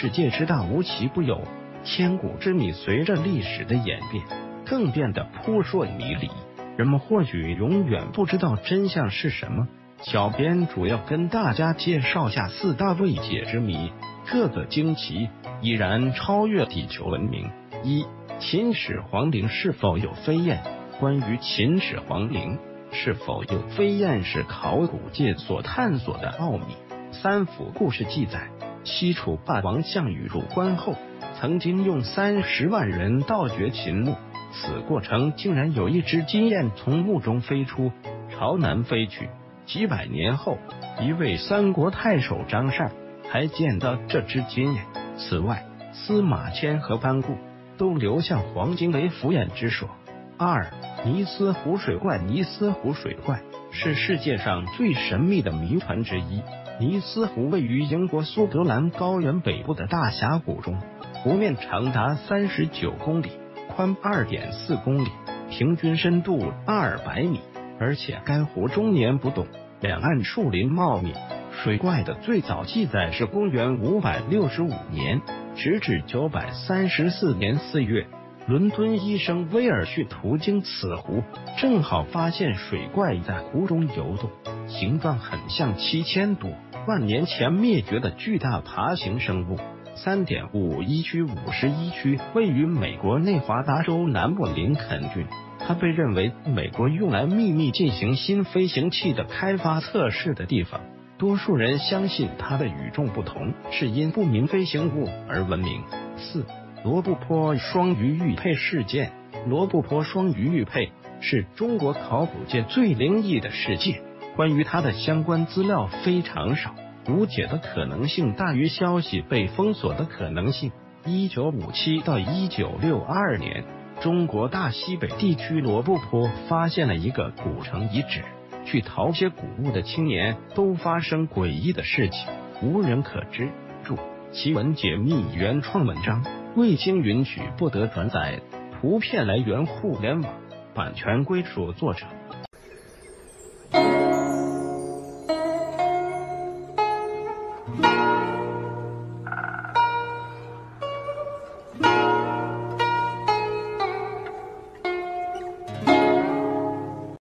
世界之大无奇不有，千古之谜随着历史的演变，更变得扑朔迷离。人们或许永远不知道真相是什么。小编主要跟大家介绍下4大未解之谜，各个惊奇，已然超越地球文明。1. 秦始皇陵是否有飞燕？关于秦始皇陵是否有飞燕是考古界所探索的奥秘。三府故事记载，西楚霸王项羽入关后，曾经用30万人盗掘秦墓，此过程竟然有一只金燕从墓中飞出，朝南飞去。几百年后，一位三国太守张善还见到这只金燕。此外，司马迁和班固都留下黄金为伏眼之说。2. 尼斯湖水怪。尼斯湖水怪是世界上最神秘的谜团之一。尼斯湖位于英国苏格兰高原北部的大峡谷中，湖面长达39公里，宽2.4公里，平均深度200米，而且该湖终年不动，两岸树林茂密。水怪的最早记载是公元565年，直至934年4月，伦敦医生威尔逊途经此湖，正好发现水怪在湖中游动，形状很像7000多万年前灭绝的巨大爬行生物。3.51区51区位于美国内华达州南部林肯郡，它被认为美国用来秘密进行新飞行器的开发测试的地方。多数人相信它的与众不同是因不明飞行物而闻名。4. 罗布泊双鱼玉佩事件。罗布泊双鱼玉佩是中国考古界最灵异的事件，关于它的相关资料非常少，无解的可能性大于消息被封锁的可能性。1957到1962年，中国大西北地区罗布泊发现了一个古城遗址，去淘些古物的青年都发生诡异的事情，无人可知。注：奇闻解密原创文章，未经允许不得转载，图片来源互联网，版权归属作者。